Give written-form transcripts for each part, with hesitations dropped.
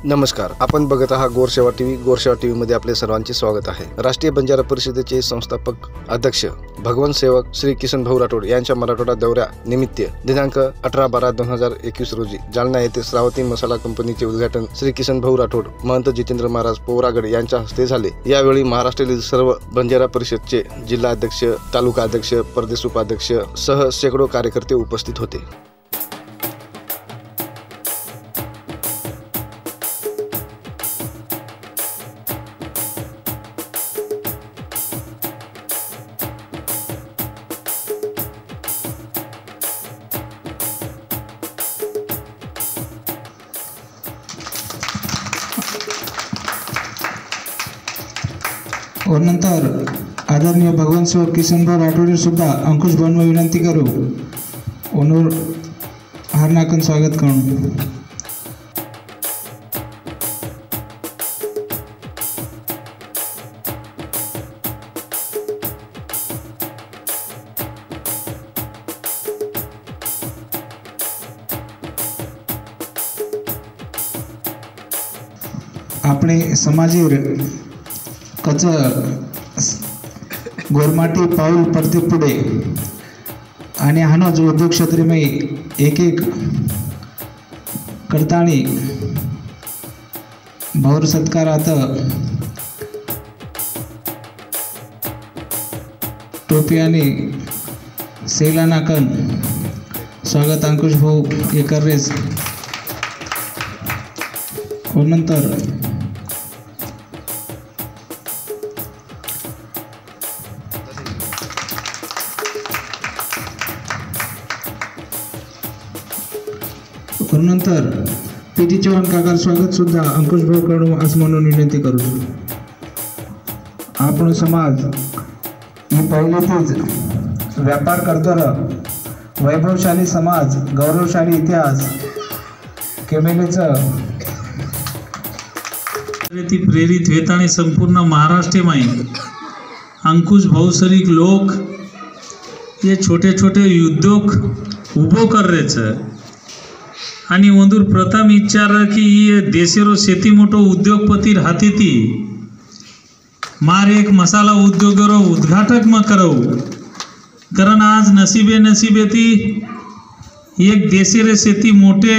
नमस्कार, आपण बघत आहात गोरसेवा टीव्ही। गोरसेवा टीव्ही मध्ये आपले सर्वांचे स्वागत आहे। राष्ट्रीय बंजारा परिषदेचे संस्थापक अध्यक्ष भगवान सेवक श्री किसन भाऊ राठोड यांच्या मराठवाडा दौऱ्या निमित्त दिनांक 18/12/2021 रोजी जालना येथे श्रावती मसाला कंपनीचे उद्घाटन श्री किसन भाऊ राठोड महंत जितेंद्र महाराज पोवरागड यांच्या हस्ते झाले। यावेळी महाराष्ट्रातील सर्व बंजारा परिषदचे जिल्हा अध्यक्ष, तालुका अध्यक्ष, प्रदेश उपाध्यक्ष सह शेकडो कार्यकर्ते उपस्थित होते। और नंतर आदरणीय भगवान सेवक किसन राठोड सुद्धा अंकुश भाऊ विनंती करू ओनूर हारनाकन स्वागत करू। अपने समाजीर कच गोरमाटी पाऊल पडते पुढे आणि हानो जो उद्योग क्षेत्रमय एक करतानी भौर सत्कारात टोपी आणि सेलानाकन स्वागत अंकुश भाऊ हे कररेस। और नंतर पीटी चव्हाण काका स्वागत सुद्धा अंकुश भाऊ कडू असं म्हणून विनंती करू। आपण समाज ही पहिलेच व्यापार करतो। वैभवशाली समाज, गौरवशाली इतिहास केमेलेचं प्रेरित वेत आणि संपूर्ण महाराष्ट्रमय अंकुश भाऊ सरीक लोक ये छोटे छोटे उद्योग उभो कर रहे छे आणि वंदूर प्रथम विचार की ये देशेरो शेती मोटो उद्योगपति हाथी थी मार एक मसाला उद्योगरो उद्घाटक में करो कारण आज नसीबे थी एक देशेरे शेती मोटे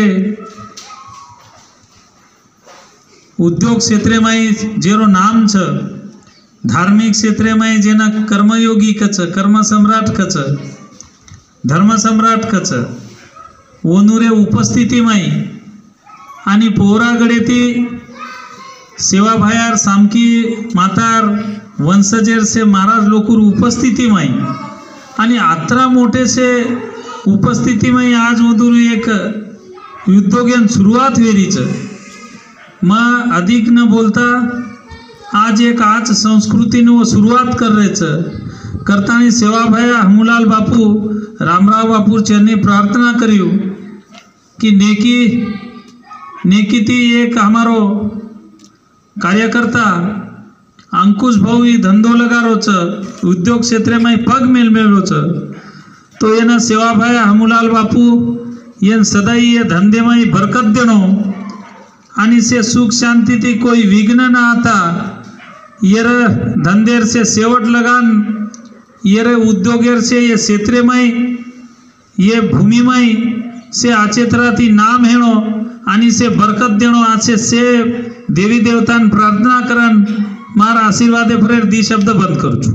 उद्योग क्षेत्र में जेरो नाम छ, धार्मिक क्षेत्र में जेना कर्मयोगी कच, कर्म सम्राट कच, धर्म सम्राट कच ओनुरे उपस्थिति में आणि पोरागडे ती सेवा भायार सामकी मातार वंशजेर से महाराज लोकुर उपस्थिति में आणि आत्रा मोटे से उपस्थिति में आज मधुर एक उद्योगन शुरुआत वेरीच मैं अधिक न बोलता आज एक आज संस्कृति ने वो शुरुआत कर रहे छ करतानी सेवा भाया हमूलाल बापू रामराव बापू चरणी प्रार्थना करियो कि नेकी थी एक हमारो कार्यकर्ता अंकुश भाऊ ही धंधो लगारो छ उद्योग क्षेत्र में पग मेलमेलो छ तो एना सेवा भाया हमूलाल बापू ये सदाई ये धंधे में बरकत देनो आणि से सुख शांति थी कोई विघ्न ना आता ये धंधेर से सेवट लगान ये उद्योगेर से ये क्षेत्र में ये भूमि में से आचे तरह थी नाम हेणो आणि से बरकत देणो आचे से देवी देवतान प्रार्थना करन मारा आशीर्वादे फरेर दी शब्द बंद करछु।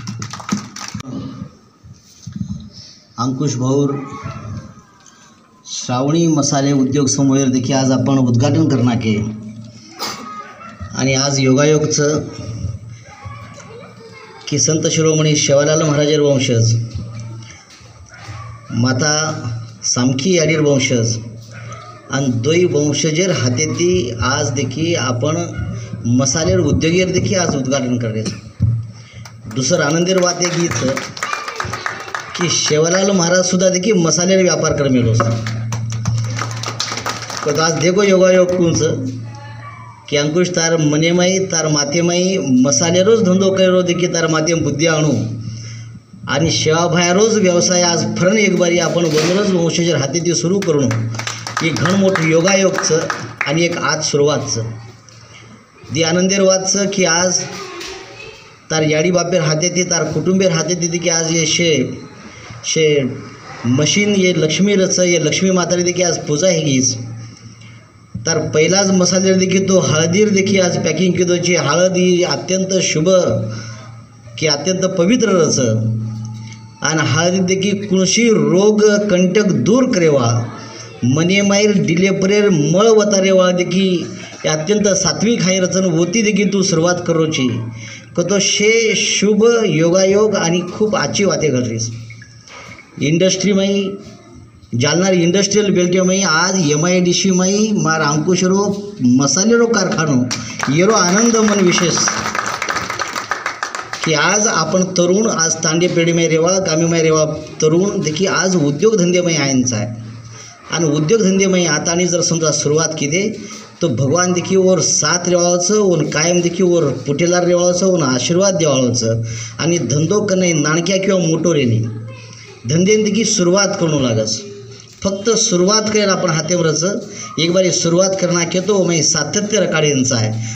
अंकुश भाऊ श्रावणी मसाले उद्योग समूह देखील आज आपण उद्घाटन करणार के आणि आज योगायोगचं की संत शिरोमणी शेवालाल महाराजर वंशज माता सामकी याडीर वंशज आणि दोई वंशजेर हातेती आज देखील आपण मसालेर उद्योगेर देखील आज उद्घाटन कर रहे। दुसरं आनंदेर बात एक हीच की शेवालाल महाराज सुद्धा देखील मसालेर व्यापार कर मेलोस तो आज देखो योगायोग कुंच कि अंकुश तार मनेमाई तार मातेमाई मसालेरोज धंदो करो देखील तार माध्यम बुद्धी आणू आणि सेवा भायारोज व्यवसाय आज फरण एक बारी आपण वनरोज वंशजर हाती सुरू करून एक घण मोठं योगायोगचं आणि एक आज सुरुवातचं दी आनंदेर वादचं की आज तार याडी बापेर हाते ती तार कुटुंबेर हाते ती की आज ये शे मशीन ये लक्ष्मी रच ये लक्ष्मी मातारी देखी आज पूजा हेगीच तर पहिलाच मसालेर देखी तो हळदीर देखी आज पॅकिंग केदोची हळद ही अत्यंत शुभ की अत्यंत पवित्र रच आणि हळदी देखी कुणशी रोग कंटक दूर करेवा मने मायर डिलेपरेर मळ वतारेवा देखी अत्यंत सात्विक हाय रचन होती देखी तू सुरुवात करोची तो शे शुभ योगायोग आणि खूप आची वाते घडलीस इंडस्ट्रीमाई जालना इंडस्ट्रियल बेल्टमाई आज MIDC माई मार अंकुशरो मसालेरो कारखानो येरो आनंद मन विशेष की आज आपण तरुण आज तांडे पेढीमाई रेवा गामीमाई रेवा तरुण देखी आज उद्योगधंदेमाई आयनचा आहे आणि उद्योगधंदेमाई आता आणि जर समजा सुरुवात केली तो भगवान देखी और साथ रेवाळचं और कायम देखी और पुटेलार रेवाळचं और आशीर्वाद देवाळचं आणि धंदो कने नाणक्या किंवा मोटोरेनी धंदेन देखी सुरुवात करू लागस फक्त सुरुवात करायला आपण हातेवरच एक बारी सुरुवात करणार घेतो मग सातत्य रकाडींचा आहे